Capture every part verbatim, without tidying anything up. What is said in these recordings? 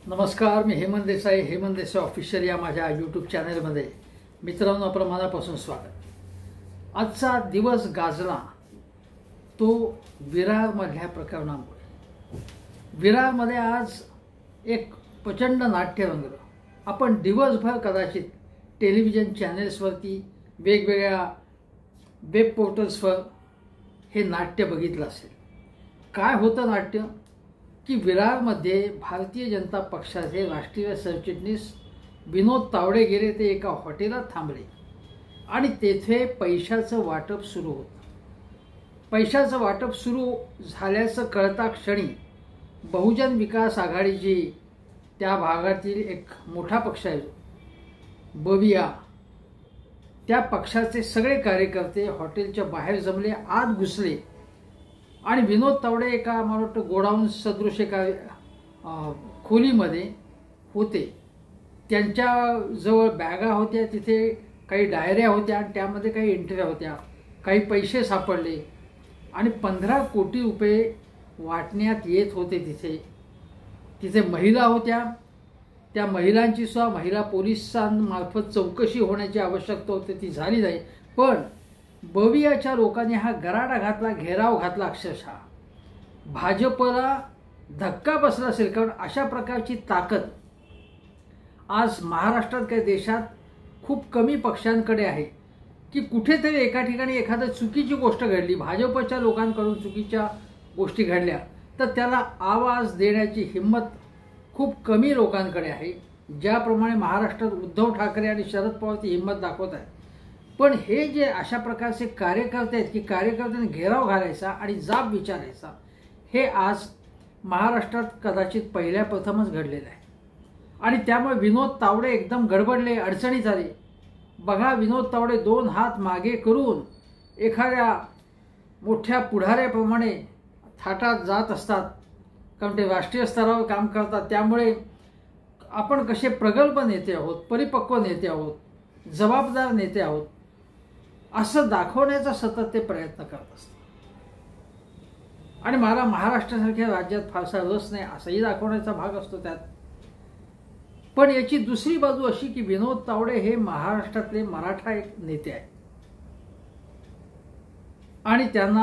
नमस्कार, मी हेमंत देसाई. हेमंत देसाई ऑफिशियल या माझ्या यूट्यूब चॅनलमध्ये मित्रांनो आपलं मनापासून स्वागत. आजचा दिवस गाजला तो विरारमधल्या प्रकरणामुळे. विरारमध्ये आज एक प्रचंड नाट्य रंगलं. आपण दिवसभर कदाचित टेलिव्हिजन चॅनेल्सवरती वेगवेगळ्या वेब पोर्टल्सवर हे नाट्य बघितलं असेल. काय होतं नाट्य की विरारमध्ये भारतीय जनता पक्षाचे राष्ट्रीय सरचिटणीस विनोद तावडे गेले ते एका हॉटेलात थांबले आणि तेथे पैशाचं वाटप सुरू होतं. पैशाचं वाटप सुरू झाल्याचं कळता क्षणी बहुजन विकास आघाडीची त्या भागातील एक मोठा पक्ष आहे बविया, त्या पक्षाचे सगळे कार्यकर्ते हॉटेलच्या बाहेर जमले, आत घुसले आणि विनोद तावडे एका मला वाटतं गोडाऊन सदृश एका खोलीमध्ये होते. त्यांच्याजवळ बॅगा होत्या, तिथे काही डायऱ्या होत्या आणि त्यामध्ये काही एंट्र्या होत्या, काही पैसे सापडले आणि पंधरा कोटी रुपये वाटण्यात येत होते. तिथे तिथे महिला होत्या. त्या महिलांची सुद्धा महिला पोलिसांमार्फत चौकशी होण्याची आवश्यकता होती, ती झाली नाही. पण बवियाच्या लोकांनी हा गराडा घातला, घेराव घातला. अक्षरशः भाजपला धक्का बसला असेल, कारण अशा प्रकारची ताकद आज महाराष्ट्रात काही देशात खूप कमी पक्षांकडे आहे की कुठेतरी एका ठिकाणी एखादी चुकीची गोष्ट घडली, भाजपच्या लोकांकडून चुकीच्या गोष्टी घडल्या, तर त्याला आवाज देण्याची हिंमत खूप कमी लोकांकडे आहे. ज्याप्रमाणे महाराष्ट्रात उद्धव ठाकरे आणि शरद पवार ती हिंमत दाखवत आहेत. पण हे जे अशा प्रकारचे कार्यकर्ते आहेत की कार्यकर्त्यांनी घेराव घालायचा आणि जाब विचारायचा, हे आज महाराष्ट्रात कदाचित पहिल्या प्रथमच घडलेलं आहे. आणि त्यामुळे विनोद तावडे एकदम गडबडले, अडचणीत आले. बघा, विनोद तावडे दोन हात मागे करून एखाद्या मोठ्या पुढाऱ्याप्रमाणे थाटात जात असतात, कारण ते राष्ट्रीय स्तरावर काम करतात. त्यामुळे आपण कसे प्रगल्भ नेते आहोत, परिपक्व नेते आहोत, जबाबदार नेते आहोत असं दाखवण्याचा सतत ते प्रयत्न करत असतात. आणि मला महाराष्ट्रासारख्या राज्यात फारसा रस नाही असंही दाखवण्याचा भाग असतो त्यात. पण याची दुसरी बाजू अशी की विनोद तावडे हे महाराष्ट्रातले मराठा एक नेते आहेत आणि त्यांना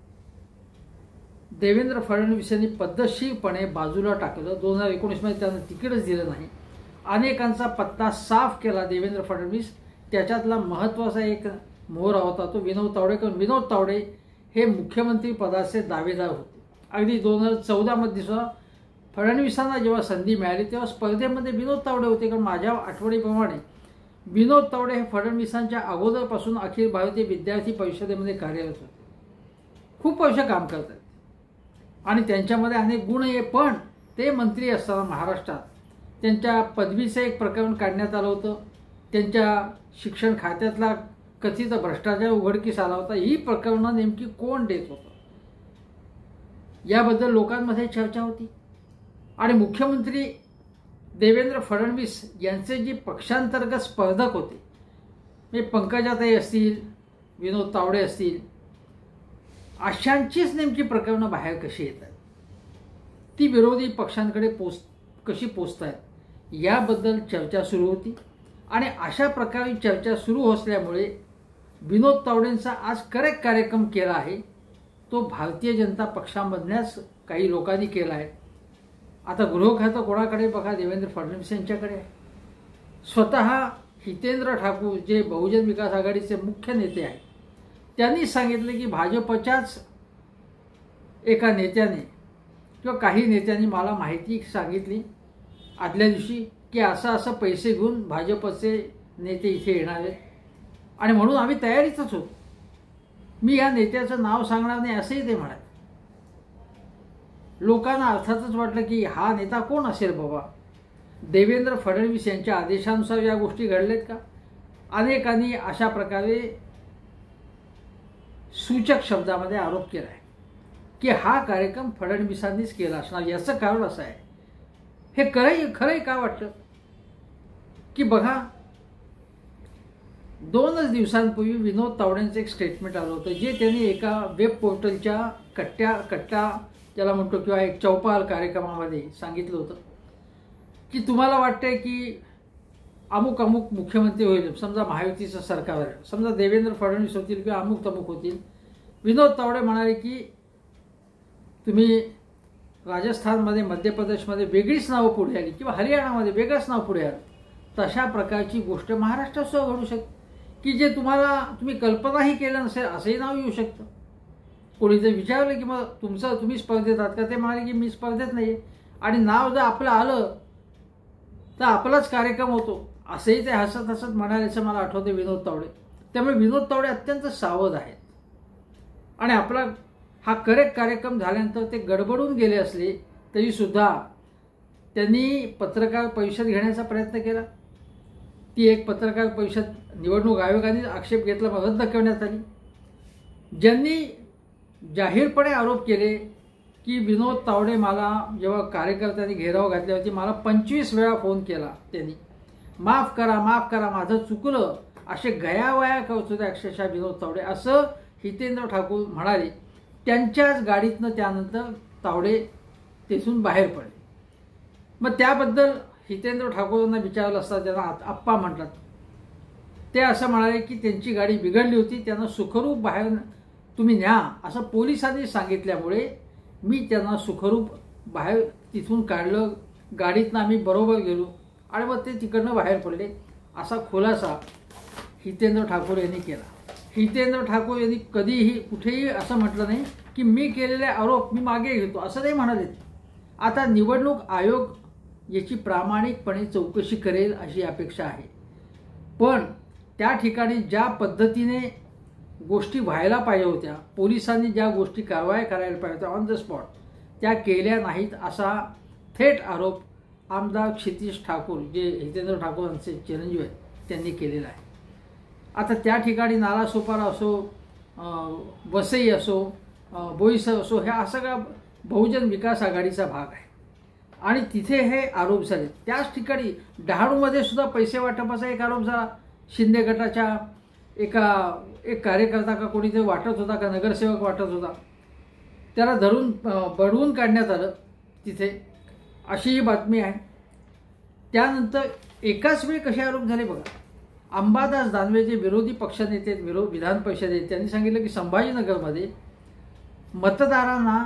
देवेंद्र फडणवीस यांनी पद्धतशीरपणे बाजूला टाकलं. दोन हजार एकोणीस मध्ये त्यांना तिकीटच दिलं नाही. अनेकांचा पत्ता साफ केला देवेंद्र फडणवीस. त्याच्यातला महत्त्वाचा एक मोहरा होता तो विनोद तावडे. कारण विनोद तावडे हे मुख्यमंत्री पदाचे दावेदार होते. अगदी दोन हजार चौदामध्ये सुद्धा फडणवीसांना जेव्हा संधी मिळाली तेव्हा स्पर्धेमध्ये विनोद तावडे होते. कारण माझ्या आठवणीप्रमाणे विनोद तावडे हे फडणवीसांच्या अगोदरपासून अखिल भारतीय विद्यार्थी परिषदेमध्ये कार्यरत होते. खूप वर्ष काम करतात आणि त्यांच्यामध्ये अनेक गुण आहे. पण ते मंत्री असताना महाराष्ट्रात त्यांच्या पदवीचं एक प्रकरण काढण्यात आलं होतं. त्यांच्या शिक्षण खात्यातला कथित भ्रष्टाचार उघडकीस आला होता. ही प्रकरणं नेमकी कोण देत होतं याबद्दल लोकांमध्ये चर्चा होती. आणि मुख्यमंत्री देवेंद्र फडणवीस यांचे जे पक्षांतर्गत स्पर्धक होते, म्हणजे पंकजाताई असतील, विनोद तावडे असतील, अशांचीच नेमकी प्रकरणं बाहेर कशी येतात, ती विरोधी पक्षांकडे पोच कशी पोचतायत याबद्दल चर्चा सुरू होती. आणि अशा प्रकारे चर्चा सुरू असल्यामुळे विनोद तावडेंचा आज करेक्ट कार्यक्रम केला आहे तो भारतीय जनता पक्षामधल्याच काही लोकांनी केला आहे. आता गृह खातं कोणाकडे बघा, देवेंद्र फडणवीस यांच्याकडे आहे. स्वतः हितेंद्र ठाकूर जे बहुजन विकास आघाडीचे मुख्य नेते आहेत, त्यांनी सांगितले की भाजपच्याच एका नेत्याने किंवा काही नेत्यांनी मला माहिती सांगितली आदल्या दिवशी की असं असं पैसे घेऊन भाजपचे नेते इथे येणार आहेत आणि म्हणून आम्ही तयारीतच होतो. मी या नेत्याचं नाव सांगणार नाही असंही ते म्हणाले. लोकांना अर्थातच वाटलं की हा नेता कोण असेल बाबा. देवेंद्र फडणवीस यांच्या आदेशानुसार या गोष्टी घडल्यात का. अनेकांनी अशा प्रकारे सूचक शब्दामध्ये आरोप केला आहे की हा कार्यक्रम फडणवीसांनीच केला असणार. याचं कारण असं आहे, हे खरंही खरंही का वाटतं की बघा, दोनच दिवसांपूर्वी विनोद तावडेंचं एक स्टेटमेंट आलं होतं जे त्यांनी एका वेब पोर्टलच्या कट्ट्या कट्टा ज्याला म्हणतो किंवा एक चौपाल कार्यक्रमामध्ये सांगितलं होतं की तुम्हाला वाटते की अमुक अमुक मुख्यमंत्री होईल, समजा महायुतीचं सरकार आहे, समजा देवेंद्र फडणवीस होतील किंवा अमुक तमुक होतील. विनोद तावडे म्हणाले की तुम्ही राजस्थानमध्ये, मध्य प्रदेशमध्ये वेगळीच नावं पुढे आली किंवा हरियाणामध्ये वेगळंच नाव पुढे आलं. तशा प्रकारची गोष्ट महाराष्ट्रात सुद्धा घडू शकते की जे तुम्हाला तुम्ही कल्पनाही केलं नसेल असंही नाव येऊ शकतं. कोणी जर विचारलं की मग तुमचं तुम्ही स्पर्धेत आहात का, ते म्हणाले की मी स्पर्धेत नाही आहे, आणि नाव जर आपलं आलं तर आपलाच कार्यक्रम होतो, असंही ते हसत हसत म्हणाल्याचं मला आठवते विनोद तावडे. त्यामुळे विनोद तावडे अत्यंत सावध आहेत. आणि आपला हा करेक्ट कार्यक्रम झाल्यानंतर ते गडबडून गेले असले तरीसुद्धा त्यांनी पत्रकार परिषद घेण्याचा प्रयत्न केला. ती एक पत्रकार परिषद निवडणूक आयोगाने आक्षेप घेतला, मग रद्द करण्यात आली. ज्यांनी जाहीरपणे आरोप केले की विनोद तावडे मला जेव्हा कार्यकर्त्यांनी घेराव घातल्यावरती मला पंचवीस वेळा फोन केला त्यांनी, माफ करा माफ करा माझं चुकलं, असे गयावया करत होते अक्षरशः विनोद तावडे, असं हितेंद्र ठाकूर म्हणाले. त्यांच्याच गाडीतनं त्यानंतर तावडे तेथून बाहेर पडले. मग त्याबद्दल हितेंद्र ठाकूरांना विचारलं असता त्यांना आप्पा म्हणतात. ते असं म्हणाले की त्यांची गाडी बिघडली होती, त्यांना सुखरूप बाहेर तुम्ही न्या असं पोलिसांनी सांगितल्यामुळे मी त्यांना सुखरूप बाहेर तिथून काढलं, गाडीतनं आम्ही बरोबर गेलो आणि मग ते तिकडनं बाहेर पडले, असा खुलासा हितेंद्र ठाकूर यांनी केला. हितेंद्र ठाकूर यांनी कधीही कुठेही असं म्हटलं नाही की मी केलेले आरोप मी मागे घेतो, असं नाही म्हणाले. आता निवडणूक आयोग याची प्रामाणिकपणे चौकशी करेल अशी अपेक्षा आहे. पण त्या ठिकाणी ज्या पद्धतीने गोष्टी व्हायला पाहिजे होत्या, पोलिसांनी ज्या गोष्टी कारवाई करायला पाहिजे होत्या ऑन द स्पॉट, त्या केल्या नाहीत असा थेट आरोप आमदार क्षितिज ठाकूर, जे हितेंद्र ठाकूरांचे चिरंजीव आहेत, त्यांनी केलेला आहे. आता त्या ठिकाणी नालासोपारा असो, वसई असो, बोईसर असो, ह्या सगळा बहुजन विकास आघाडीचा भाग आहे आणि तिथे हे आरोप झाले. त्याच ठिकाणी डहाणूमध्ये सुद्धा पैसे वाटपाचा एक आरोप झाला. शिंदे गटाच्या एका एक कार्यकर्ता का कोणीतरी वाटत होता का नगरसेवक वाटत होता, त्याला धरून बडवून काढण्यात आलं तिथे, अशी ही बातमी आहे. त्यानंतर एकाच वेळी कसे आरोप झाले बघा. अंबादास दानवे जे विरोधी पक्षनेते विरोध विधान परिषदेत, त्यांनी सांगितलं की संभाजीनगरमध्ये मतदारांना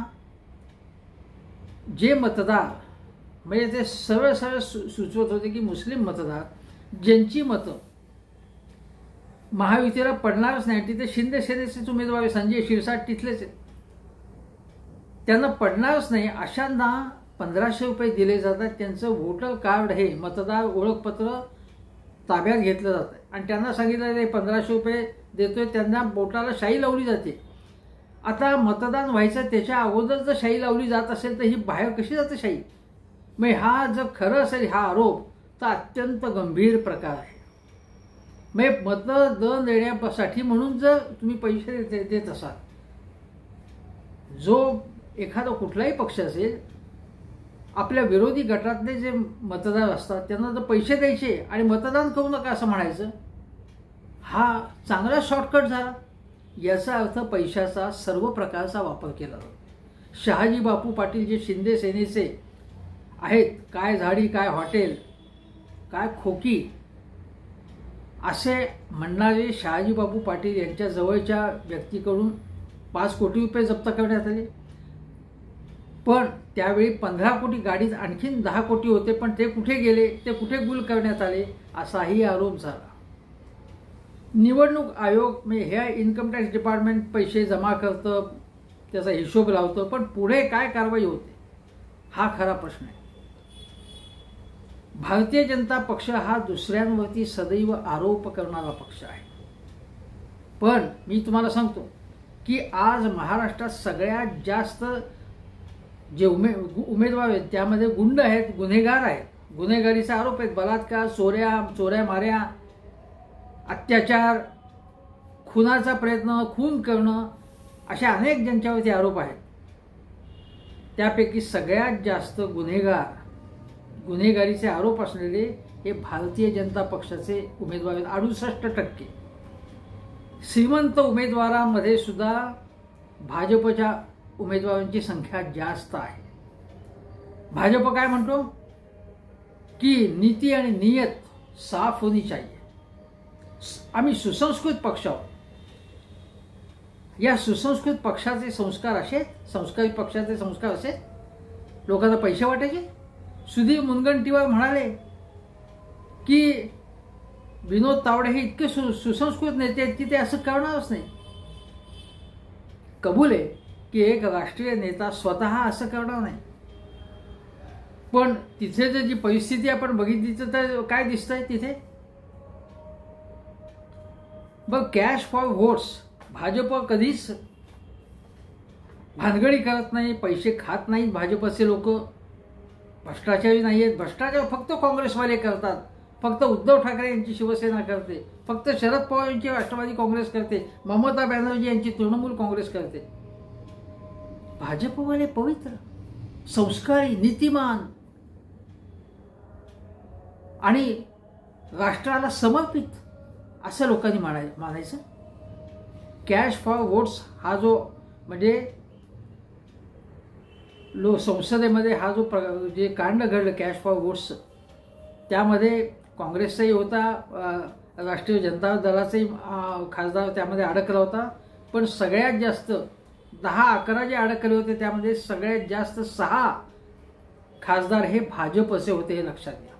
जे मतदार म्हणजे ते सरळ सरळ सुचवत होते की मुस्लिम मतदार ज्यांची मतं महायुतीला पडणारच नाही, ते शिंदे सेनेचेच उमेदवार संजय शिरसाट तिथलेच आहेत, त्यांना पडणारच नाही, अशांना पंधराशे रुपये दिले जातात. त्यांचं वोटर कार्ड हे मतदार ओळखपत्र ताब्यात घेतलं जातं आणि त्यांना सांगितलं ते पंधराशे रुपये देतोय, त्यांना बोटाला शाई लावली जाते. आता मतदान व्हायचं त्याच्या अगोदर जर शाई लावली जात असेल तर ही बाहेर कशी जाते शाई? मग हा जर खरं असेल हा आरोप तर अत्यंत गंभीर प्रकार आहे. मग मतदान देण्यासाठी म्हणून जर तुम्ही पैसे देत असाल, जो एखादा कुठलाही पक्ष असेल, आपल्या विरोधी गटातले जे मतदार असतात त्यांना जर पैसे द्यायचे आणि मतदान करू नका असं म्हणायचं, हा चांगला शॉर्टकट झाला. याचा अर्थ पैशाचा सर्व प्रकारचा वापर केला जातो. शहाजी बापू पाटील जे शिंदे सेनेचे आहेत, काय झाडी काय हॉटेल काय खोकी असे म्हणणारे शहाजी बापू पाटील यांच्या जवळच्या व्यक्तीकडून पाच कोटी रुपये जप्त करण्यात आले. पण त्यावेळी पंधरा कोटी गाडीत आणखीन दहा कोटी होते, पण ते कुठे गेले, ते कुठे गुल करण्यात आले असाही आरोप झाला. निवडणूक आयोग म्हणजे ह्या इन्कम टॅक्स डिपार्टमेंट पैसे जमा करतं, त्याचा हिशोब लावतं, पण पुढे काय कारवाई होते हा खरा प्रश्न आहे. भारतीय जनता पक्ष हा दुसऱ्यांवरती सदैव आरोप करणारा पक्ष आहे. पण मी तुम्हाला सांगतो की आज महाराष्ट्रात सगळ्यात जास्त जे उमे उमेदवार आहेत त्यामध्ये गुंड आहेत, गुन्हेगार आहेत, गुन्हेगारीचा आरोप आहेत, बलात्कार, चोऱ्या चोऱ्या माऱ्या, अत्याचार, खुनाचा प्रयत्न, खून करणं, अशा अनेक ज्यांच्यावरती आरोप आहेत. त्यापैकी सगळ्यात जास्त गुन्हेगार गुन्हेगारीचे आरोप असलेले हे भारतीय जनता पक्षाचे उमेदवार आहेत, अडुसष्ट टक्के. श्रीमंत उमेदवारांमध्ये सुद्धा भाजपच्या उमेदवारांची संख्या जास्त आहे. भाजप काय म्हणतो की नीति आणि नियत साफ होनी चाहिए. आम्ही सुसंस्कृत पक्ष आहोत. या सुसंस्कृत पक्षाचे संस्कार असे, संस्कारित पक्षाचे संस्कार असे लोकांना पैसे वाटायचे. सुधीर मुनगंटीवार म्हणाले की विनोद तावडे हे इतके सु सुसंस्कृत नेते आहेत की ते असं करणारच नाही. कबूल आहे की एक राष्ट्रीय नेता स्वतः असं करणार नाही, पण तिथे जर जी परिस्थिती आपण बघितली तर काय दिसतंय तिथे. बघ, कॅश फॉर व्होट्स भाजप कधीच भानगडी करत नाही, पैसे खात नाहीत. भाजपचे लोक भ्रष्टाचारी नाही आहेत. भ्रष्टाचार फक्त काँग्रेसवाले करतात, फक्त उद्धव ठाकरे यांची शिवसेना करते, फक्त शरद पवार यांची राष्ट्रवादी काँग्रेस करते, ममता बॅनर्जी यांची तृणमूल काँग्रेस करते. भाजपवाले पवित्र, संस्कारी, नीतिमान आणि राष्ट्राला समर्पित असं लोकांनी मानाय मानायचं. कॅश फॉर व्होट्स हा जो म्हणजे लो संसदेमध्ये हा जो जे कांड घडलं कॅश फॉर व्होट्स, त्यामध्ये काँग्रेसचाही होता, राष्ट्रीय जनता दलाचाही खासदार त्यामध्ये अडकला होता. पण सगळ्यात जास्त दहा अकरा जे अडकले होते त्यामध्ये सगळ्यात जास्त सहा खासदार हे भाजपचे होते, हे लक्षात घ्या.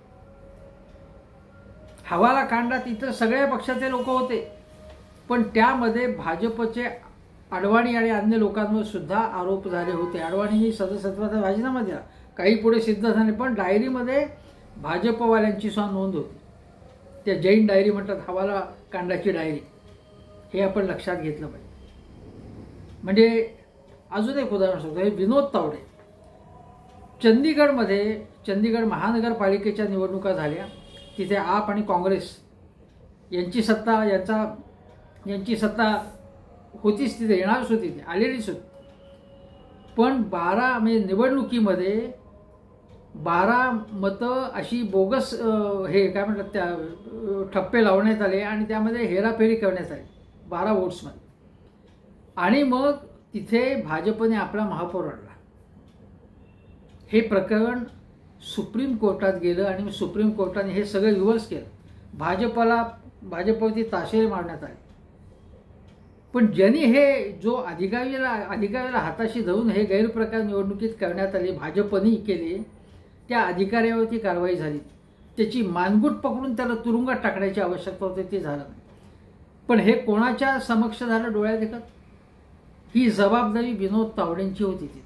हवाला कांडात इतर सगळ्या पक्षाचे लोक होते, पण त्यामध्ये भाजपचे अडवाणी आणि अन्य लोकांवर सुद्धा आरोप झाले होते. अडवाणींनी सदस्यत्वाचा राजीनामा दिला, काही पुढे सिद्ध झाले, पण डायरीमध्ये भाजपवाल्यांची सुद्धा नोंद होती. त्या जैन डायरी म्हणतात, हवाला कांडाची डायरी. हे आपण लक्षात घेतलं पाहिजे. म्हणजे अजून एक उदाहरण सांगतो, हे विनोद तावडे. चंदीगडमध्ये चंदीगड महानगरपालिकेच्या निवडणुका झाल्या. तिथे आप आणि काँग्रेस यांची सत्ता याचा यांची सत्ता होतीच, तिथे येणारच होती, आलेलीच होती. पण बारा म्हणजे निवडणुकीमध्ये बारा मतं अशी बोगस हे काय म्हणतात त्या ठप्पे लावण्यात आले आणि त्यामध्ये हेराफेरी करण्यात आली बारा वोट्समध्ये. आणि मग तिथे भाजपने आपला महापौर आणला. हे प्रकरण सुप्रीम कोर्टात गेलं आणि सुप्रीम कोर्टाने हे सगळं रिव्हर्स केलं. भाजपला भाजपवरती ताशेरे मारण्यात आले. पण ज्यांनी हे जो अधिकारीला अधिकाऱ्याला हाताशी धरून हे गैरप्रकार निवडणुकीत करण्यात आले, भाजपने केले, त्या अधिकाऱ्यावरती कारवाई झाली. त्याची मानगूट पकडून त्याला तुरुंगात टाकण्याची आवश्यकता होती, ते झालं नाही. पण हे कोणाच्या समक्ष झालं डोळ्या देखत? ही जबाबदारी विनोद तावडेंची होती. तिथे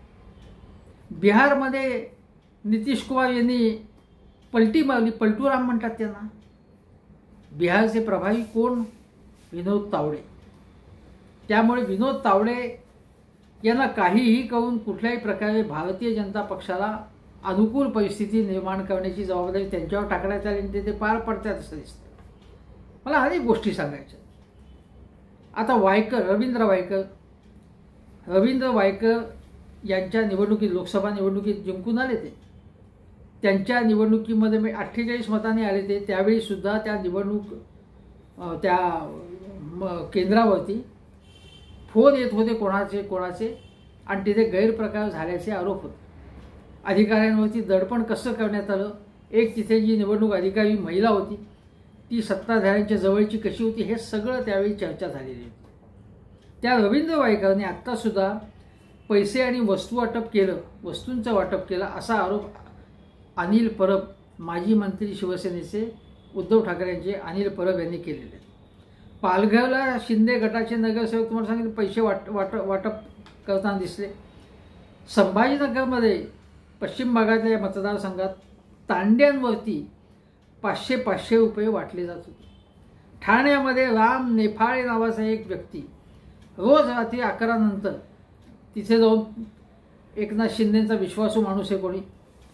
बिहारमध्ये नितीश कुमार यांनी पलटी मारली, पलटूराम म्हणतात त्यांना. बिहारचे प्रभारी कोण? विनोद तावडे. त्यामुळे विनोद तावडे यांना काहीही करून कुठल्याही प्रकारे भारतीय जनता पक्षाला अनुकूल परिस्थिती निर्माण करण्याची जबाबदारी त्यांच्यावर टाकण्यात आली आणि ते पार पडतात असं दिसतं. मला अनेक गोष्टी सांगायच्या. आता वायकर, रवींद्र वायकर रवींद्र वायकर यांच्या निवडणुकीत, लोकसभा निवडणुकीत जिंकून आले. ते त्यांच्या निवडणुकीमध्ये मी अठ्ठेचाळीस मतांनी आले. ते त्यावेळी सुद्धा त्या निवडणूक त्या केंद्रावरती फोन येत होते कोणाचे कोणाचे आणि तिथे गैरप्रकार झाल्याचे आरोप होते. अधिकाऱ्यांवरती दडपण कसं करण्यात आलं. एक तिथे जी निवडणूक अधिकारी महिला होती ती सत्ताधाऱ्यांच्या जवळची कशी होती, हे सगळं त्यावेळी चर्चा झालेली होती. त्या रवींद्र वायकरने आत्तासुद्धा पैसे आणि वस्तू वाटप केलं, वस्तूंचं वाटप केलं असा आरोप अनिल परब, माजी मंत्री शिवसेनेचे उद्धव ठाकरेंचे अनिल परब यांनी केलेले. पालघरला शिंदे गटाचे नगरसेवक तुम्हाला सांगितलं पैसे वाट वाट वाटप करताना दिसले. संभाजीनगरमध्ये पश्चिम भागातल्या मतदारसंघात तांड्यांवरती पाचशे पाचशे रुपये वाटले जात होते. ठाण्यामध्ये राम नेफाळे नावाचा एक व्यक्ती रोज रात्री अकरा नंतर तिथे जाऊन, एकनाथ शिंदेचा विश्वासू माणूस आहे कोणी,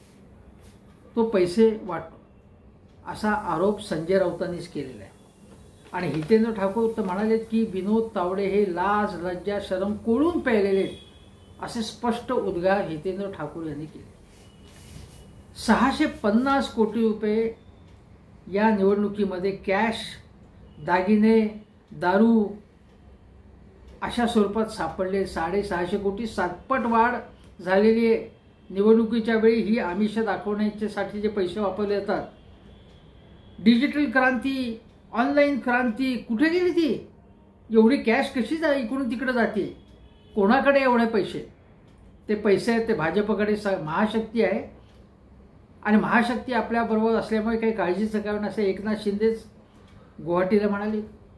तो पैसे वाटतो असा आरोप संजय राऊतांनीच केलेला आहे. आणि हितेंद्र ठाकूर तर म्हणालेत की विनोद तावडे हे लाज लज्जा शरम कोळून प्यायलेले असे स्पष्ट उद्गार हितेंद्र ठाकूर यांनी केले. सहाशे पन्नास कोटी रुपये या निवडणुकीमध्ये कॅश, दागिने, दारू अशा स्वरूपात सापडले. साडेसहाशे कोटी, सातपट वाढ झालेली आहे निवडणुकीच्या वेळी ही आमिष दाखवण्यासाठी जे पैसे वापरले जातात, डिजिटल क्रांती, ऑनलाईन क्रांती, कुठे गेली ती? एवढी कॅश कशी जा इकडून तिकडे जाते? कोणाकडे एवढे पैसे? ते पैसे आहेत ते भाजपकडे. स महाशक्ती आहे आणि महाशक्ती आपल्याबरोबर असल्यामुळे काही काळजीचं कारण असं एकनाथ शिंदेच गुवाहाटीला म्हणाले.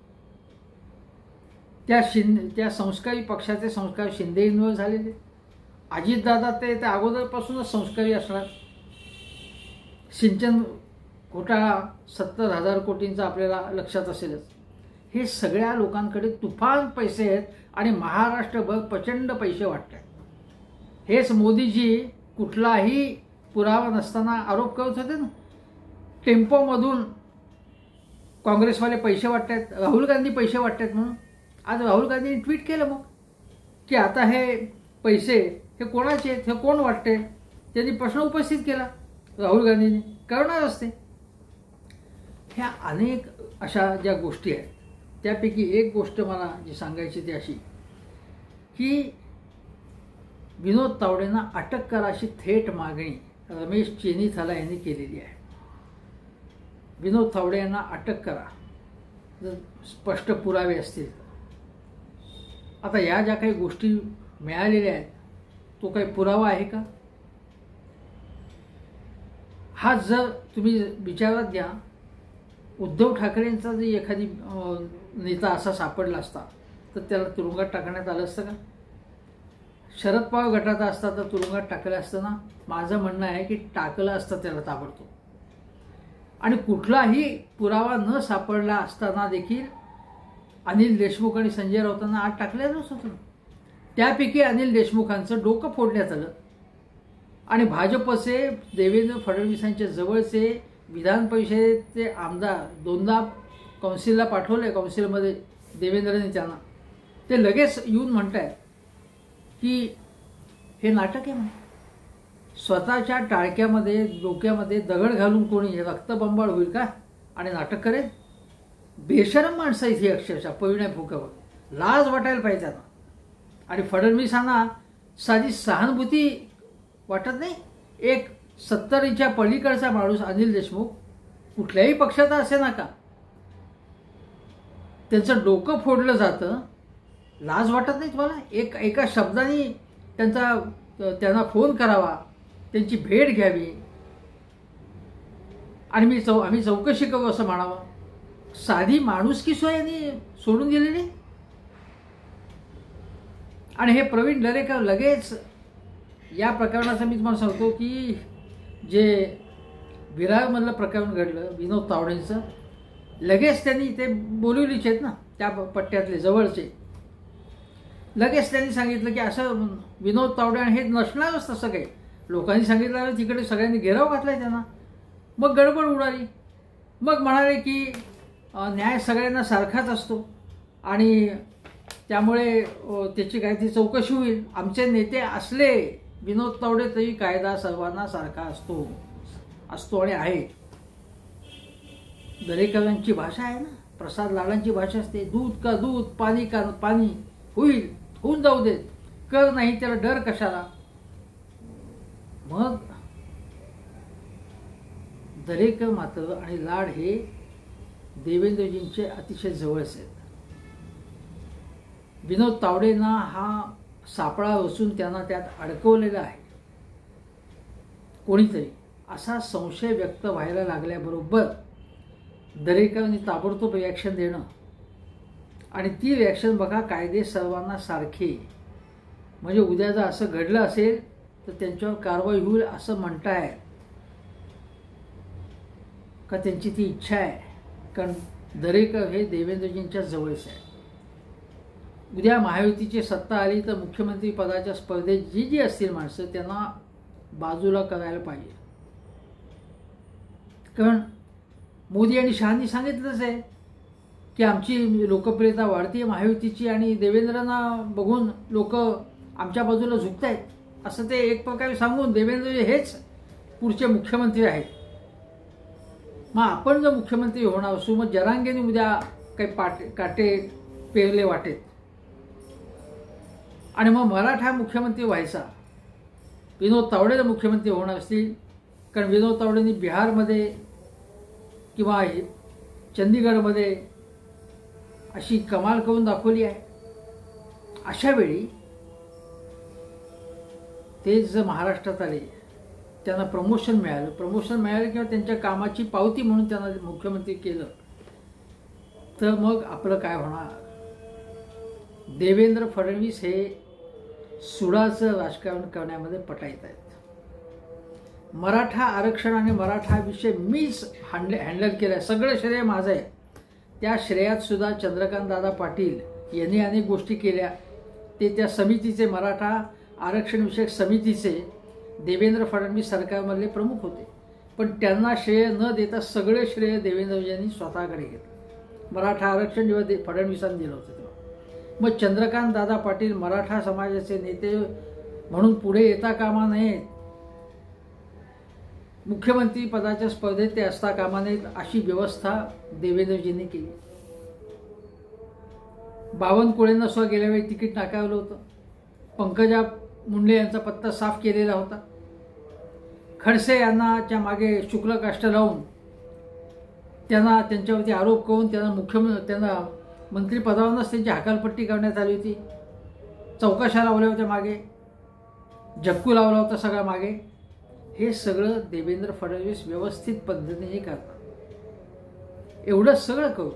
त्या शिंदे त्या संस्कारी पक्षाचे संस्कार शिंदेंवर झालेले. अजितदादा ते त्या अगोदरपासूनच संस्कारी असणार. सिंचन घोटाळा सत्तर हजार कोटींचा आपल्याला लक्षात असेलच. हे सगळ्या लोकांकडे तुफान पैसे आहेत आणि महाराष्ट्रभर प्रचंड पैसे वाटतात. हेच मोदीजी कुठलाही पुरावा नसताना आरोप करत होते ना, टेम्पोमधून काँग्रेसवाले पैसे वाटतात, राहुल गांधी पैसे वाटतात म्हणून. आज राहुल गांधींनी ट्विट केलं मग की आता हे पैसे हे कोणाचे आहेत, हे कोण वाटते? त्यांनी प्रश्न उपस्थित केला राहुल गांधींनी. करणार असते. ह्या अनेक अशा ज्या गोष्टी आहेत त्यापैकी एक गोष्ट मला जी सांगायची ती अशी की विनोद तावडेंना अटक करा अशी थेट मागणी रमेश चेनीथाला यांनी केलेली आहे. विनोद तावडे यांना अटक करा जर स्पष्ट पुरावे असतील. आता या ज्या काही गोष्टी मिळालेल्या आहेत तो काही पुरावा आहे का? हा जर तुम्ही विचारात घ्या, उद्धव ठाकरेंचा जर एखादी नेता असा सापडला असता तर त्याला तुरुंगात टाकण्यात आलं असतं का? शरद पवार गटाचा असता तर तुरुंगात टाकलं असतं ना? माझं म्हणणं आहे की टाकलं असतं त्याला ताबडतोब. आणि कुठलाही पुरावा न सापडला असताना देखील अनिल देशमुख आणि संजय राऊतांना आत टाकलेलंच होतं. त्यापैकी अनिल देशमुखांचं डोकं फोडण्यात आलं आणि भाजपचे देवेंद्र फडणवीसांच्या जवळचे विधान परिषदेचे आमदार दोनदा कौन्सिलला पाठवले. कौन्सिलमध्ये देवेंद्रने त्यांना ते लगेच येऊन म्हणत आहेत की हे नाटक आहे म्हणून. स्वतःच्या टाळक्यामध्ये डोक्यामध्ये दगड घालून कोणी रक्तबंबाळ होईल का आणि नाटक करेल? बेशरम माणसं इथे अक्षरशः परिणय फुकावर. लाज वाटायला पाहिजे त्यांना. आणि फडणवीसांना साधी सहानुभूती वाटत नाही? एक सत्तरीच्या पलीकडचा माणूस अनिल देशमुख कुठल्याही पक्षाचा असे ना का, त्यांचं डोकं फोडलं जातं. लाज वाटत नाही तुम्हाला? एक एका शब्दाने त्यांचा त्यांना फोन करावा, त्यांची भेट घ्यावी आणि मी चौ आम्ही चौकशी करू असं म्हणावं. साधी माणुसकी सोय यांनी सोडून दिलेली. आणि हे प्रवीण दरेकर लगेच या प्रकरणाचं मी तुम्हाला सांगतो की जे विरारमधलं प्रकरण घडलं विनोद तावडेंचं, लगेच त्यांनी ते बोलिवलीचे आहेत ना त्या पट्ट्यातले जवळचे, लगेच त्यांनी सांगितलं की असं विनोद तावडे हे नसणारच तसं काही. लोकांनी सांगितलं तिकडे सगळ्यांनी घेराव घातलाय त्यांना. मग गडबड उडाली. मग म्हणाले की न्याय सगळ्यांना सारखाच असतो आणि त्यामुळे त्याची काहीतरी चौकशी होईल. आमचे नेते असले विनोद तावडे तरी कायदा सर्वांना सारखा असतो असतो आणि आहे. दरेकरांची भाषा आहे ना, प्रसाद लाडांची भाषा असते. दूध का दूध, पाणी का पाणी, होईल होऊन जाऊ देत, कर नाही त्याला डर कशाला. मग दरेकर मात्र आणि लाड हे देवेंद्रजींचे अतिशय जवळचे आहेत. विनोद तावडेंना हा सापळा रचून त्यांना त्यात अडकवलेला आहे कोणीतरी, असा संशय व्यक्त व्हायला लागल्याबरोबर दरेकरांनी ताबडतोब रिॲक्शन देणं आणि ती रिॲक्शन बघा, कायदे सर्वांना सारखे. म्हणजे उद्या जर असं घडलं असेल तर त्यांच्यावर कारवाई होईल असं म्हणताय का त्यांची ती इच्छा आहे. कारण दरेकर हे देवेंद्रजींच्या जवळचे आहे. उद्या महायुतीची सत्ता आली तर मुख्यमंत्री पदाच्या स्पर्धेत जी जी असतील माणसं त्यांना बाजूला करायला पाहिजे. कारण मोदी आणि शहांनी सांगितलंच आहे की आमची लोकप्रियता वाढते महायुतीची आणि देवेंद्रांना बघून लोक आमच्या बाजूला झुकत आहेत असं ते एक प्रकारे सांगून देवेंद्र हेच पुढचे मुख्यमंत्री आहेत. मग आपण जर मुख्यमंत्री होणार असू मग जरांगेने उद्या काही पाटे काटे पेरले वाटेत आणि मग मराठा मुख्यमंत्री व्हायचा विनोद तावडे मुख्यमंत्री होणार असतील, कारण विनोद तावडेंनी बिहारमध्ये किंवा चंदीगडमध्ये अशी कमाल करून दाखवली आहे. अशा वेळी ते जर महाराष्ट्रात आले, त्यांना प्रमोशन मिळालं प्रमोशन मिळालं किंवा त्यांच्या कामाची पावती म्हणून त्यांना मुख्यमंत्री केलं, तर मग आपलं काय होणार? देवेंद्र फडणवीस हे सुडाचं राजकारण करण्यामध्ये पटाईत आहेत. मराठा आरक्षण आणि मराठा विषय मीच हँडल हँडल केला आहे, सगळं श्रेय माझं आहे. त्या श्रेयात सुद्धा चंद्रकांत दादा पाटील यांनी अनेक गोष्टी केल्या. ते त्या समितीचे, मराठा आरक्षण विषयक समितीचे देवेंद्र फडणवीस सरकारमधले प्रमुख होते. पण त्यांना श्रेय न देता सगळे श्रेय देवेंद्रजींनी स्वतःकडे घेतलं. मराठा आरक्षण जेव्हा दे फडणवीसांनी दिलं होतं तेव्हा मग चंद्रकांत दादा पाटील मराठा समाजाचे नेते म्हणून पुढे येता कामा नयेत, मुख्यमंत्री पदाच्या स्पर्धेत ते असता कामा नयेत, अशी व्यवस्था देवेंद्रजींनी केली. बावनकुळेंना सुद्धा गेल्या वेळी तिकीट नाकारलं होतं. पंकजा मुंडे यांचा पत्ता साफ केलेला होता. खडसे यांनाच्या मागे शुक्ल काष्ट लावून त्यांना त्यांच्यावरती आरोप करून त्यांना मुख्यमंत्री त्यांना मंत्रिपदावरूनच त्यांची हकालपट्टी करण्यात आली होती. चौकशा लावल्या होत्या मागे, झक्कू लावला होता सगळा मागे. हे सगळं देवेंद्र फडणवीस व्यवस्थित पद्धतीने करतात. एवढं सगळं करू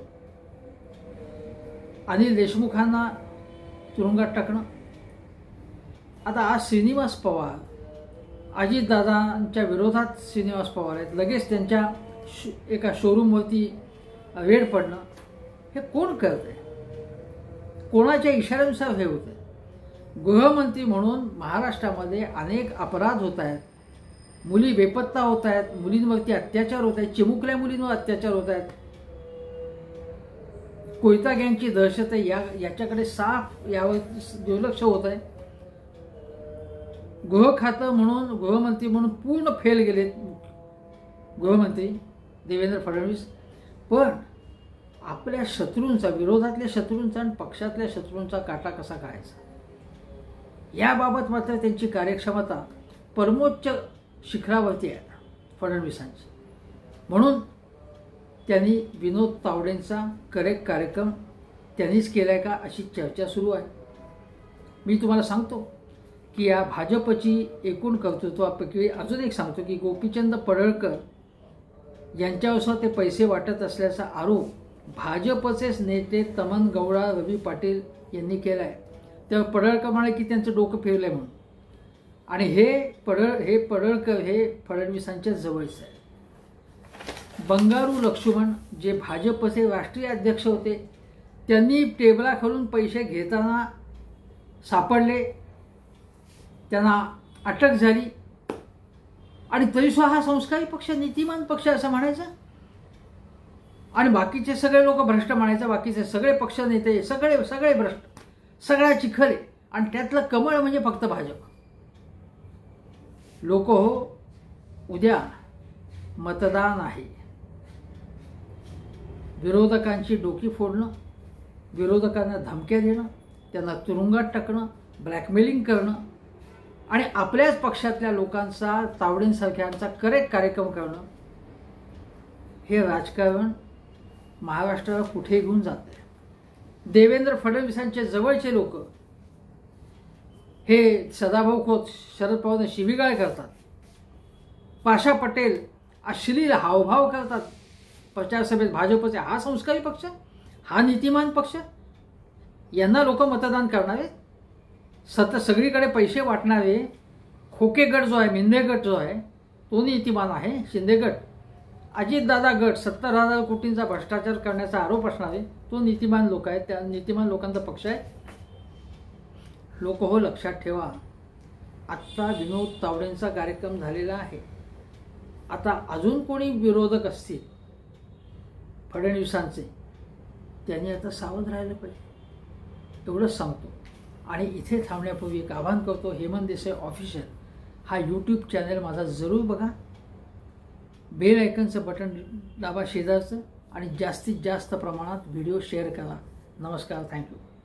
अनिल देशमुखांना तुरुंगात टाकणं. आता आज श्रीनिवास पवार, अजितदादांच्या विरोधात श्रीनिवास पवार आहेत, लगेच त्यांच्या एका शोरूमवरती रेड पडणं, हे कोण करते? कोणाच्या इशाऱ्यानुसार हे होते? गृहमंत्री म्हणून महाराष्ट्रामध्ये अनेक अपराध होत आहेत, मुली बेपत्ता होत आहेत, मुलींवरती अत्याचार होत आहेत, चिमुकल्या मुलींवर अत्याचार होत आहेत, कोयता गँगची दहशत आहे, या याच्याकडे साफ यावर दुर्लक्ष होत आहे. गृह खातं म्हणून गृहमंत्री म्हणून पूर्ण फेल गेलेत गृहमंत्री देवेंद्र फडणवीस. पण आपल्या शत्रूंचा, विरोधातल्या शत्रूंचा आणि पक्षातल्या शत्रूंचा काटा कसा काढायचा याबाबत मात्र त्यांची कार्यक्षमता परमोच्च शिखरावरती आहे फडणवीसांची. म्हणून त्यांनी विनोद तावडेंचा करेक्ट कार्यक्रम त्यांनीच केला आहे का अशी चर्चा सुरू आहे. मी तुम्हाला सांगतो की या भाजपची एकूण कर्तृत्वापैकी अजून एक सांगतो की गोपीचंद पडळकर यांच्यावर ते पैसे वाटत असल्याचा आरोप भाजपचेच नेते तमन गौडा, रवी पाटील यांनी केला आहे. तेव्हा पडळकर म्हणाले की त्यांचं डोकं फिरलं आहे म्हणून. आणि हे पडळ हे पडळकर हे फडणवीसांच्या जवळच आहे. बंगारू लक्ष्मण जे भाजपचे राष्ट्रीय अध्यक्ष होते, त्यांनी टेबलाखालून पैसे घेताना सापडले, त्यांना अटक झाली. आणि तरीसुद्धा हा संस्कारी पक्ष, नीतिमान पक्ष असं म्हणायचं, आणि बाकीचे सगळे लोक भ्रष्ट म्हणायचं. बाकीचे सगळे पक्ष नेते सगळे सगळे भ्रष्ट, सगळ्या चिखले, आणि त्यातलं कमळ म्हणजे फक्त भाजप. लोक हो, उद्या मतदान आहे. विरोधकांची डोकी फोडणं, विरोधकांना धमक्या देणं, त्यांना तुरुंगात टाकणं, ब्लॅकमेलिंग करणं आणि आपल्याच पक्षातल्या लोकांचा, तावडेंसारख्यांचा करेक्ट कार्यक्रम करणं, हे राजकारण महाराष्ट्राला कुठे घेऊन जाते. देवेंद्र फडणवीसांचे जवळचे लोक हे सदाभाऊ खोत, शरद पवार शिवीगाळ करतात, पाशा पटेल अश्लील हावभाव करतात प्रचारसभेत भाजपचे. हा संस्कारी पक्ष, हा नीतिमान पक्ष, यांना लोक मतदान करणारे, सत सगळीकडे पैसे वाटणारे खोके गट जो आहे, मिंदे गट जो आहे, तो नीतिमान आहे. शिंदे गट, अजितदादा गट, सत्तर हजार कोटींचा भ्रष्टाचार करण्याचा आरोप असणारे, तो नीतिमान लोक आहेत. त्या नीतिमान लोकांचा पक्ष आहे. लोक हो, लक्षात ठेवा, आत्ता विनोद तावडेंचा कार्यक्रम झालेला आहे. आता अजून कोणी विरोधक असतील फडणवीसांचे, त्यांनी आता सावध राहिलं पाहिजे, एवढंच सांगतो. आणि इथे थांबण्यापूर्वी एक आवाहन करतो, हेमंत देसाई ऑफिशियल हा यूट्यूब चॅनल माझा जरूर बघा, बेल आयकनचं बटन दाबा शेजारचं, आणि जास्तीत जास्त प्रमाणात व्हिडिओ शेअर करा. नमस्कार, थँक्यू.